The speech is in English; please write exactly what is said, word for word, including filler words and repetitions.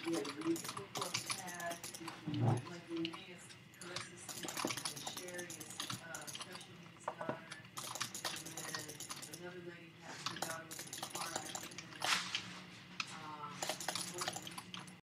Yeah, the people from Pat, like Renee is Carissa's teacher, and Sherry is uh, special needs daughter, and then another lady